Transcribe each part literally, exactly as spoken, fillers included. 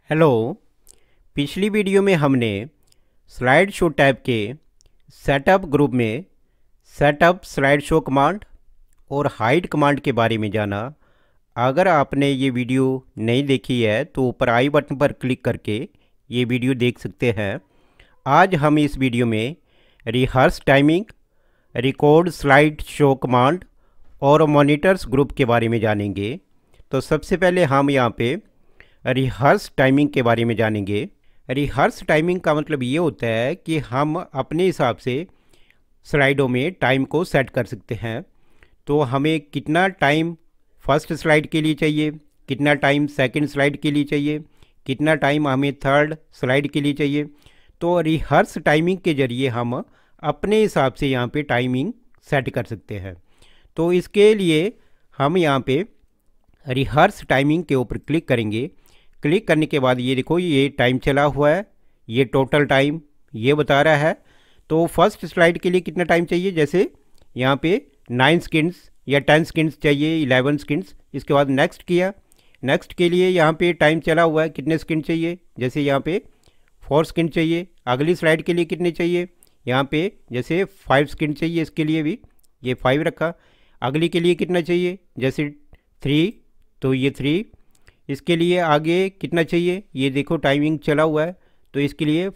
Hello. पिछली video में हमने स्लाइड शो टैब के सेटअप ग्रुप में सेटअप स्लाइड शो कमांड और हाइड कमांड के बारे में जाना। अगर आपने ये वीडियो नहीं देखी है तो ऊपर आई बटन पर क्लिक करके ये वीडियो देख सकते हैं। आज हम इस वीडियो में rehearse timing, record slide show command और मॉनिटर्स ग्रुप के बारे में जानेंगे। तो सबसे पहले हम यहाँ पे रिहर्स टाइमिंग के बारे में जानेंगे। रिहर्स टाइमिंग का मतलब ये होता है कि हम अपने हिसाब से स्लाइडों में टाइम को सेट कर सकते हैं। तो हमें कितना टाइम फर्स्ट स्लाइड के लिए चाहिए, कितना टाइम सेकंड स्लाइड के लिए चाहिए, कितना टाइम हमें थर्ड स्लाइड के लिए चाहिए। तो रिहर्स टाइमिंग के ज़रिए हम अपने हिसाब से यहाँ पे टाइमिंग सेट कर सकते हैं। तो इसके लिए हम यहाँ पे रिहर्स टाइमिंग के ऊपर क्लिक करेंगे। क्लिक करने के बाद ये देखो ये टाइम चला हुआ है, ये टोटल टाइम ये बता रहा है। तो फर्स्ट स्लाइड के लिए कितना टाइम चाहिए, जैसे यहाँ पे नाइन सेकेंड्स या टेन सेकेंड्स चाहिए, इलेवन सेकेंड्स। इसके बाद नेक्स्ट किया, नेक्स्ट के लिए यहाँ पे टाइम चला हुआ है, कितने सेकेंड चाहिए, जैसे यहाँ पे फोर सेकेंड चाहिए। अगली स्लाइड के लिए कितने चाहिए, यहाँ पे जैसे फाइव सेकेंड चाहिए, इसके लिए भी ये फाइव रखा। अगली के लिए कितना चाहिए, जैसे थ्री, तो ये थ्री। इसके लिए आगे कितना चाहिए, ये देखो टाइमिंग चला हुआ है, तो इसके लिए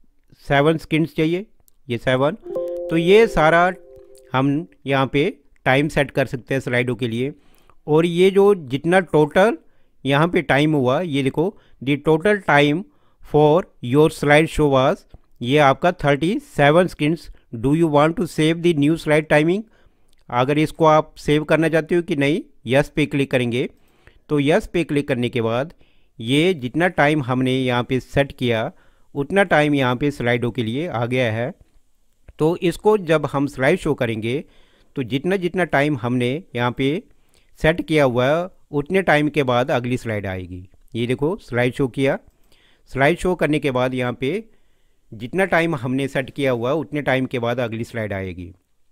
सेवन सेकेंड्स चाहिए, ये सेवन। तो ये सारा हम यहाँ पे टाइम सेट कर सकते हैं स्लाइडों के लिए। और ये जो जितना टोटल यहाँ पे टाइम हुआ, ये देखो the total time for your slide show was, ये आपका thirty seven seconds. Do you want to save the new slide timing. अगर इसको आप सेव करना चाहते हो कि नहीं, यस पे क्लिक करेंगे। तो यस पे क्लिक करने के बाद ये जितना टाइम हमने यहाँ पे सेट किया उतना टाइम यहाँ पे स्लाइडों के लिए आ गया है। तो इसको जब हम स्लाइड शो करेंगे तो जितना जितना टाइम हमने यहाँ पे सेट किया हुआ है उतने टाइम के बाद अगली स्लाइड आएगी। ये देखो स्लाइड शो किया, स्लाइड शो करने के बाद यहाँ पे जितना टाइम हमने सेट किया हुआ उतने टाइम के बाद अगली स्लाइड आएगी।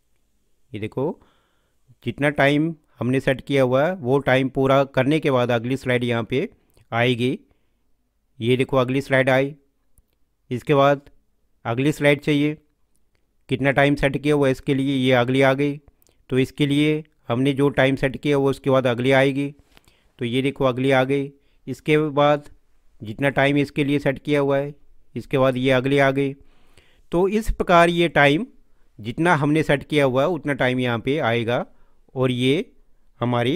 ये देखो जितना टाइम हमने सेट किया हुआ है वो टाइम पूरा करने के बाद अगली स्लाइड यहाँ पे आएगी। ये देखो अगली स्लाइड आई। इसके बाद अगली स्लाइड चाहिए, कितना टाइम सेट किया हुआ है इसके लिए, ये अगली आ गई। तो इसके लिए हमने जो टाइम सेट किया हुआ उसके बाद अगली आएगी। तो ये देखो अगली आ गई। इसके बाद जितना टाइम इसके लिए सेट किया हुआ है इसके बाद ये अगली आ गई। तो इस प्रकार ये टाइम जितना हमने सेट किया हुआ है उतना टाइम यहाँ पे आएगा। और ये हमारी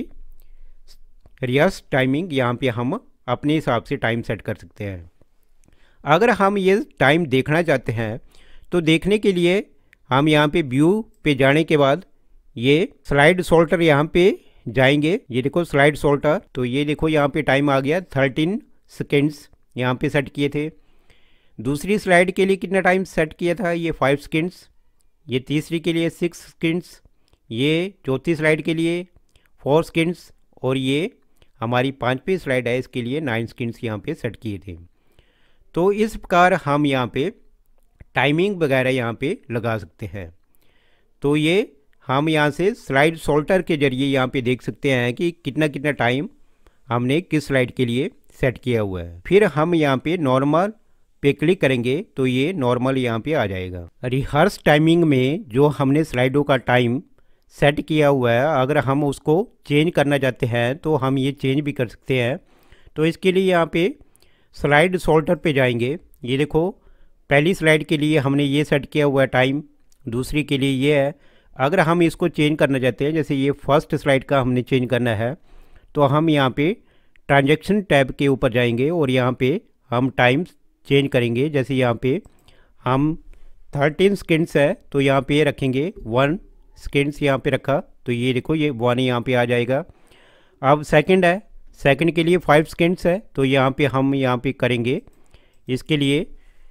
रिहर्स टाइमिंग, यहाँ पे हम अपने हिसाब से टाइम सेट कर सकते हैं। अगर हम ये टाइम देखना चाहते हैं तो देखने के लिए हम यहाँ पे व्यू पे जाने के बाद ये स्लाइड सोल्टर यहाँ पे जाएंगे। ये देखो स्लाइड सोल्टर, तो ये देखो यहाँ पे टाइम आ गया थर्टीन सेकेंड्स यहाँ पे सेट किए थे। दूसरी स्लाइड के लिए कितना टाइम सेट किया था, ये फाइव सेकेंड्स। ये तीसरी के लिए सिक्स सेकेंड्स। ये चौथी स्लाइड के लिए फोर सेकेंड्स। और ये हमारी पांचवी स्लाइड है इसके लिए नाइन सेकेंड्स यहाँ पे सेट किए थे। तो इस प्रकार हम यहाँ पे टाइमिंग वगैरह यहाँ पे लगा सकते हैं। तो ये हम यहाँ से स्लाइड सोल्टर के ज़रिए यहाँ पे देख सकते हैं कि कितना कितना टाइम हमने किस स्लाइड के लिए सेट किया हुआ है। फिर हम यहाँ पे नॉर्मल पे क्लिक करेंगे तो ये नॉर्मल यहाँ पे आ जाएगा। रिहर्स टाइमिंग में जो हमने स्लाइडों का टाइम सेट किया हुआ है अगर हम उसको चेंज करना चाहते हैं तो हम ये चेंज भी कर सकते हैं। तो इसके लिए यहाँ पे स्लाइड सोल्टर पे जाएंगे। ये देखो पहली स्लाइड के लिए हमने ये सेट किया हुआ है टाइम, दूसरी के लिए ये है। अगर हम इसको चेंज करना चाहते हैं, जैसे ये फर्स्ट स्लाइड का हमने चेंज करना है, तो हम यहाँ पे ट्रांजेक्शन टैब के ऊपर जाएंगे और यहाँ पे हम टाइम चेंज करेंगे। जैसे यहाँ पे हम थर्टीन सेकेंड्स है तो यहाँ पे रखेंगे वन सेकेंड्स यहाँ पे रखा, तो ये देखो ये वन यहाँ पे आ जाएगा। अब सेकंड है, सेकंड के लिए फाइव सेकेंड्स है तो यहाँ पे हम यहाँ पे करेंगे इसके लिए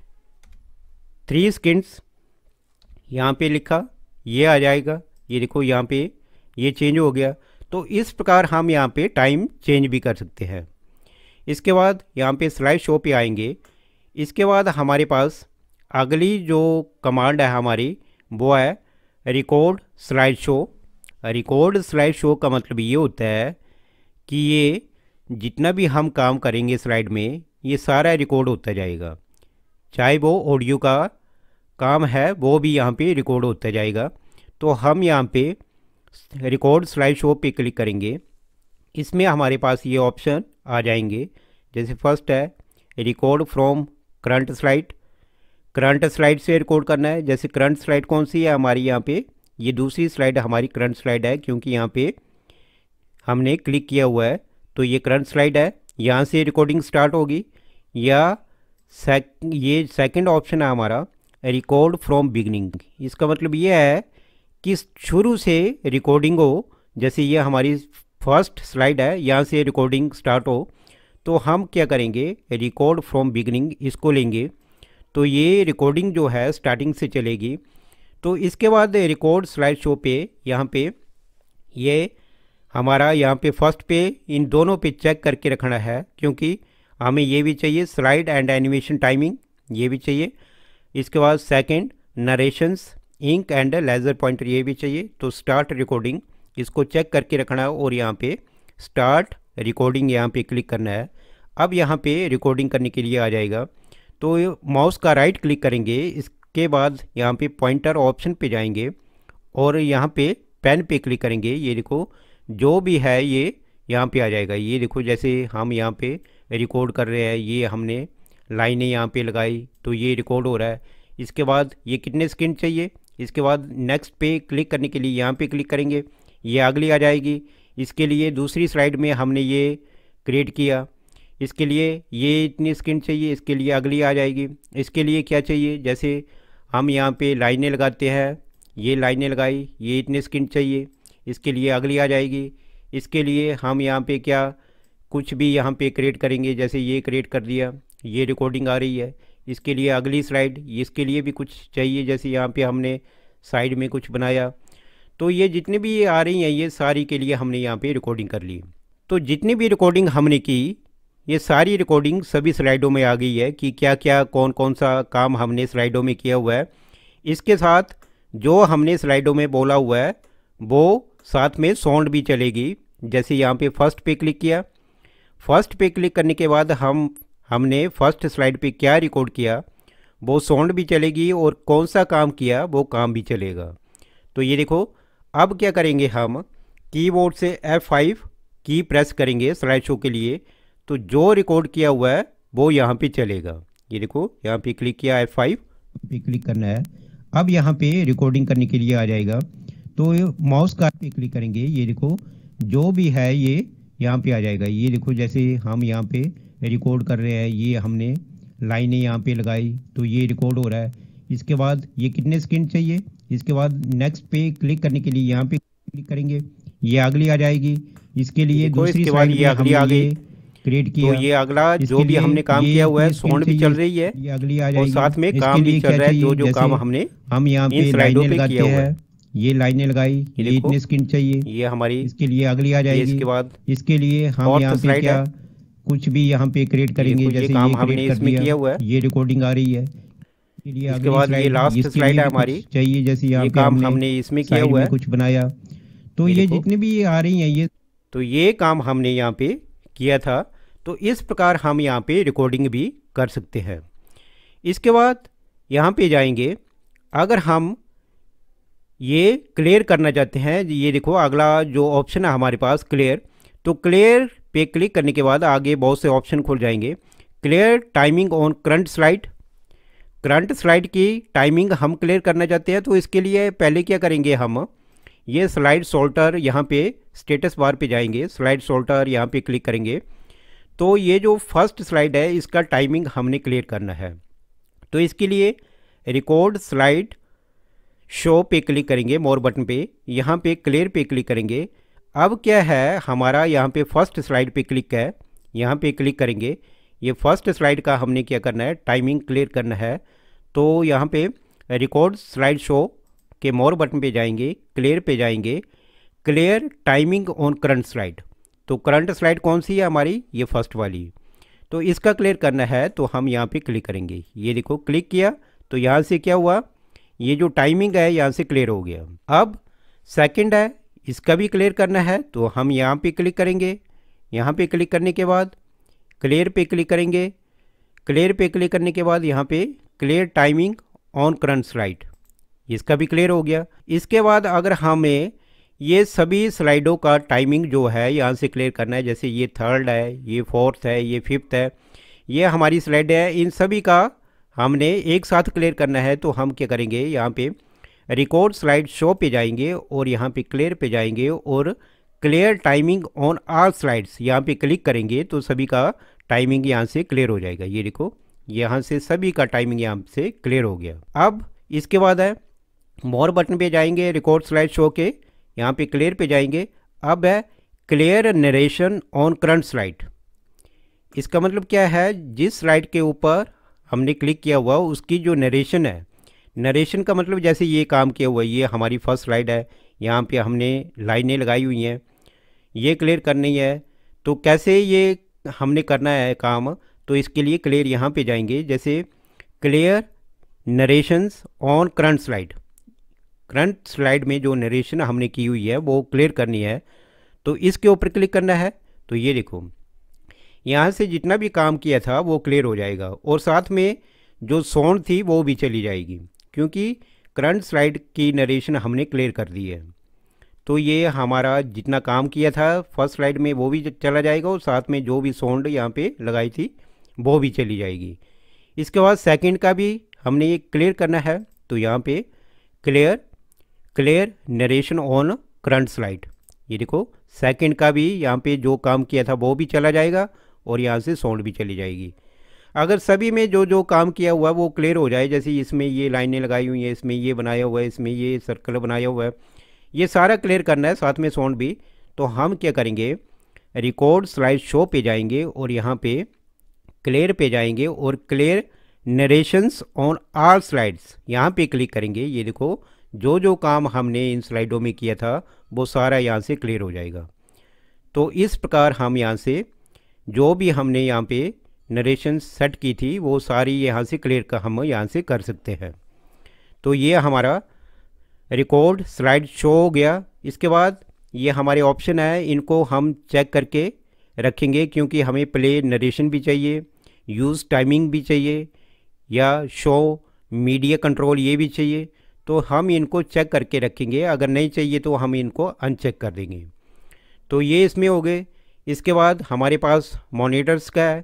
थ्री सेकेंड्स यहाँ पे लिखा, ये आ जाएगा। ये देखो यहाँ पे ये चेंज हो गया। तो इस प्रकार हम यहाँ पे टाइम चेंज भी कर सकते हैं। इसके बाद यहाँ पे स्लाइड शो पे आएंगे। इसके बाद हमारे पास अगली जो कमांड है हमारी वो है record slide show. Record slide show का मतलब ये होता है कि ये जितना भी हम काम करेंगे स्लाइड में ये सारा रिकॉर्ड होता जाएगा, चाहे वो ऑडियो का काम है वो भी यहाँ पे रिकॉर्ड होता जाएगा। तो हम यहाँ पे रिकॉर्ड स्लाइड शो पे क्लिक करेंगे, इसमें हमारे पास ये ऑप्शन आ जाएंगे। जैसे फर्स्ट है record from current slide, current slide से रिकॉर्ड करना है। जैसे करंट स्लाइड कौन सी है हमारी, यहाँ पे ये दूसरी स्लाइड हमारी करंट स्लाइड है, क्योंकि यहाँ पे हमने क्लिक किया हुआ है तो ये करंट स्लाइड है, यहाँ से रिकॉर्डिंग स्टार्ट होगी। या सेक ये सेकंड ऑप्शन है हमारा रिकॉर्ड फ्रॉम बिगनिंग, इसका मतलब ये है कि शुरू से रिकॉर्डिंग हो। जैसे ये हमारी फर्स्ट स्लाइड है, यहाँ से रिकॉर्डिंग स्टार्ट हो, तो हम क्या करेंगे रिकॉर्ड फ्रॉम बिगनिंग इसको लेंगे, तो ये रिकॉर्डिंग जो है स्टार्टिंग से चलेगी। तो इसके बाद रिकॉर्ड स्लाइड शो पे यहाँ पे ये हमारा यहाँ पे फर्स्ट पे इन दोनों पे चेक करके रखना है, क्योंकि हमें ये भी चाहिए स्लाइड एंड एनिमेशन टाइमिंग, ये भी चाहिए। इसके बाद second narrations ink and laser pointer, ये भी चाहिए। तो स्टार्ट रिकॉर्डिंग इसको चेक करके रखना है और यहाँ पे स्टार्ट रिकॉर्डिंग यहाँ पे क्लिक करना है। अब यहाँ पे रिकॉर्डिंग करने के लिए आ जाएगा, तो माउस का राइट क्लिक करेंगे, इसके बाद यहाँ पे पॉइंटर ऑप्शन पे जाएंगे और यहाँ पे पेन पे क्लिक करेंगे। ये देखो जो भी है ये यहाँ पे आ जाएगा। ये देखो जैसे हम यहाँ पे रिकॉर्ड कर रहे हैं, ये हमने लाइनें यहाँ पे लगाई तो ये रिकॉर्ड हो रहा है। इसके बाद ये कितने सेकंड चाहिए, इसके बाद नेक्स्ट पे क्लिक करने के लिए यहाँ पे क्लिक करेंगे, ये अगली आ जाएगी। इसके लिए दूसरी स्लाइड में हमने ये क्रिएट किया, इसके लिए ये इतनी सेकंड चाहिए, इसके लिए अगली आ जाएगी। इसके लिए क्या चाहिए, जैसे हम यहाँ पे लाइनें लगाते हैं, ये लाइनें लगाई, ये इतने सेकंड चाहिए, इसके लिए अगली आ जाएगी। इसके लिए हम यहाँ पे क्या कुछ भी यहाँ पे क्रिएट करेंगे, जैसे ये क्रिएट कर दिया, ये रिकॉर्डिंग आ रही है। इसके लिए अगली स्लाइड, इसके लिए भी कुछ चाहिए, जैसे यहाँ पे हमने साइड में कुछ बनाया। तो ये जितने भी ये आ रही हैं ये सारी के लिए हमने यहाँ पे रिकॉर्डिंग कर ली। तो जितनी भी रिकॉर्डिंग हमने की ये सारी रिकॉर्डिंग सभी स्लाइडों में आ गई है कि क्या क्या कौन कौन सा काम हमने स्लाइडों में किया हुआ है। इसके साथ जो हमने स्लाइडों में बोला हुआ है वो साथ में साउंड भी चलेगी। जैसे यहाँ पे फर्स्ट पे क्लिक किया, फर्स्ट पे क्लिक करने के बाद हम हमने फर्स्ट स्लाइड पे क्या रिकॉर्ड किया वो साउंड भी चलेगी और कौन सा काम किया वो काम भी चलेगा। तो ये देखो अब क्या करेंगे, हम कीबोर्ड से एफ फाइव की प्रेस करेंगे स्लाइड शो के लिए, तो जो रिकॉर्ड किया हुआ है वो यहाँ पे चलेगा। ये देखो यहाँ पे क्लिक किया, एफ फाइव पे क्लिक करना है। अब यहाँ पे रिकॉर्डिंग करने के लिए आ जाएगा, तो माउस का पे क्लिक करेंगे, ये देखो जो भी है ये यहाँ पे आ जाएगा। ये देखो जैसे हम यहाँ पे रिकॉर्ड कर रहे हैं, ये हमने लाइनें यहाँ पे लगाई तो ये रिकॉर्ड हो रहा है। इसके बाद ये कितने सेकंड चाहिए, इसके बाद नेक्स्ट पे क्लिक करने के लिए यहाँ पे क्लिक करेंगे, ये अगली आ जाएगी। इसके लिए दूसरी स्लाइड ये अगली आ गई क्रिएट किया, तो ये अगला जो भी हमने काम किया हुआ है साउंड भी चल रही है, ये अगली आ जाएगी और साथ में काम भी चल रहा है। जो जो काम हमने हम यहाँ पे लाइनें लगाते हैं, ये लाइनें लगाई, ये इतने सेकंड चाहिए, ये हमारी इसके लिए अगली आ जाएगी। इसके बाद इसके लिए हम यहाँ पे क्या कुछ भी यहाँ पे क्रिएट करेंगे, जैसे ये हमने इसमें किया हुआ है, ये रिकॉर्डिंग आ रही है। इसके बाद ये लास्ट स्लाइड है हमारी चाहिए, जैसे यहाँ पे काम हमने इसमें किया हुआ है, कुछ बनाया। तो ये जितने भी आ रही हैं ये तो ये काम हमने यहाँ पे किया था। तो इस प्रकार हम यहाँ पे रिकॉर्डिंग भी कर सकते हैं। इसके बाद यहाँ पे जाएंगे, अगर हम ये क्लियर करना चाहते हैं, ये देखो अगला जो ऑप्शन है हमारे पास क्लियर, तो क्लियर पे क्लिक करने के बाद आगे बहुत से ऑप्शन खुल जाएंगे। Clear timing on current slide, current slide की टाइमिंग हम क्लियर करना चाहते हैं, तो इसके लिए पहले क्या करेंगे, हम ये स्लाइड सोल्टर यहाँ पे स्टेटस बार पे जाएंगे, स्लाइड सोल्टर यहाँ पे क्लिक करेंगे। तो ये जो फर्स्ट स्लाइड है इसका टाइमिंग हमने क्लियर करना है, तो इसके लिए रिकॉर्ड स्लाइड शो पे क्लिक करेंगे, मोर बटन पे, यहाँ पे क्लियर पे क्लिक करेंगे। अब क्या है हमारा यहाँ पे फर्स्ट स्लाइड पे क्लिक है, यहाँ पे क्लिक करेंगे, ये फर्स्ट स्लाइड का हमने क्या करना है टाइमिंग क्लियर करना है। तो यहाँ पे रिकॉर्ड स्लाइड शो के मोर बटन पे जाएंगे, क्लियर पे जाएंगे, clear timing on current slide. तो करंट स्लाइड कौन सी है हमारी, ये फर्स्ट वाली, तो इसका क्लियर करना है तो हम यहाँ पे क्लिक करेंगे। ये देखो क्लिक किया तो यहाँ से क्या हुआ, ये जो टाइमिंग है यहाँ से क्लियर हो गया। अब सेकंड है इसका भी क्लियर करना है, तो हम यहाँ पे क्लिक करेंगे, यहाँ पे क्लिक करने के बाद क्लियर पे क्लिक करेंगे, क्लियर पे क्लिक करने के बाद यहाँ पे clear timing on current slide, इसका भी क्लियर हो गया। इसके बाद अगर हमें ये सभी स्लाइडों का टाइमिंग जो है यहाँ से क्लियर करना है, जैसे ये थर्ड है, ये फोर्थ है, ये फिफ्थ है, ये हमारी स्लाइड है, इन सभी का हमने एक साथ क्लियर करना है, तो हम क्या करेंगे, यहाँ पे रिकॉर्ड स्लाइड शो पे जाएंगे और यहाँ पे क्लियर पे जाएंगे और clear timing on all slides यहाँ पे क्लिक करेंगे तो सभी का टाइमिंग यहाँ से क्लियर हो जाएगा। ये देखो यहाँ से सभी का टाइमिंग यहाँ से क्लियर हो गया। अब इसके बाद है मोर बटन पे जाएंगे, रिकॉर्ड स्लाइड शो के यहाँ पे क्लियर पे जाएंगे। अब है clear narration on current slide, इसका मतलब क्या है, जिस स्लाइड के ऊपर हमने क्लिक किया हुआ उसकी जो नरेशन है, नरेशन का मतलब जैसे ये काम किया हुआ है, ये हमारी फर्स्ट स्लाइड है, यहाँ पे हमने लाइनें लगाई हुई हैं, ये क्लियर करनी है। तो कैसे ये हमने करना है काम, तो इसके लिए क्लियर यहाँ पे जाएंगे, जैसे clear narrations on current slide, current slide में जो नरेशन हमने की हुई है वो क्लियर करनी है, तो इसके ऊपर क्लिक करना है। तो ये देखो यहाँ से जितना भी काम किया था वो क्लियर हो जाएगा और साथ में जो साउंड थी वो भी चली जाएगी, क्योंकि करंट स्लाइड की नरेशन हमने क्लियर कर दी है। तो ये हमारा जितना काम किया था फर्स्ट स्लाइड में वो भी चला जाएगा और साथ में जो भी साउंड यहाँ पे लगाई थी वो भी चली जाएगी। इसके बाद सेकंड का भी हमने ये क्लियर करना है, तो यहाँ पे clear clear narration on current slide, ये देखो सेकंड का भी यहाँ पे जो काम किया था वो भी चला जाएगा और यहाँ से साउंड भी चली जाएगी। अगर सभी में जो जो काम किया हुआ है वो क्लियर हो जाए, जैसे इसमें ये लाइनें लगाई हुई हैं, इसमें ये बनाया हुआ है, इसमें ये सर्कल बनाया हुआ है, ये सारा क्लियर करना है, साथ में साउंड भी, तो हम क्या करेंगे, रिकॉर्ड स्लाइड शो पे जाएंगे और यहाँ पे क्लियर पे जाएंगे और clear narrations on all slides यहाँ पे क्लिक करेंगे। ये देखो जो जो काम हमने इन स्लाइडों में किया था वो सारा यहाँ से क्लियर हो जाएगा। तो इस प्रकार हम यहाँ से जो भी हमने यहाँ पे नरेशन सेट की थी वो सारी यहाँ से क्लियर का हम यहाँ से कर सकते हैं। तो ये हमारा रिकॉर्ड स्लाइड शो हो गया। इसके बाद ये हमारे ऑप्शन है, इनको हम चेक करके रखेंगे, क्योंकि हमें प्ले नरेशन भी चाहिए, यूज़ टाइमिंग भी चाहिए, या शो मीडिया कंट्रोल ये भी चाहिए, तो हम इनको चेक करके रखेंगे। अगर नहीं चाहिए तो हम इनको अनचेक कर देंगे। तो ये इसमें हो गए। इसके बाद हमारे पास मॉनिटर्स का है,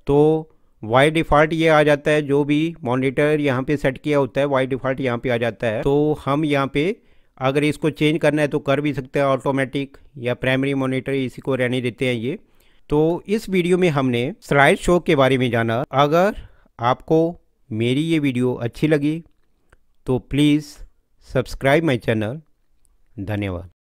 तो वाई डिफ़ॉल्ट ये आ जाता है, जो भी मॉनिटर यहाँ पे सेट किया होता है वाई डिफ़ॉल्ट यहाँ पे आ जाता है। तो हम यहाँ पे अगर इसको चेंज करना है तो कर भी सकते हैं, ऑटोमेटिक या प्राइमरी मॉनिटर, इसी को रहने देते हैं ये। तो इस वीडियो में हमने स्लाइड शो के बारे में जाना। अगर आपको मेरी ये वीडियो अच्छी लगी तो प्लीज़ सब्सक्राइब माई चैनल। धन्यवाद।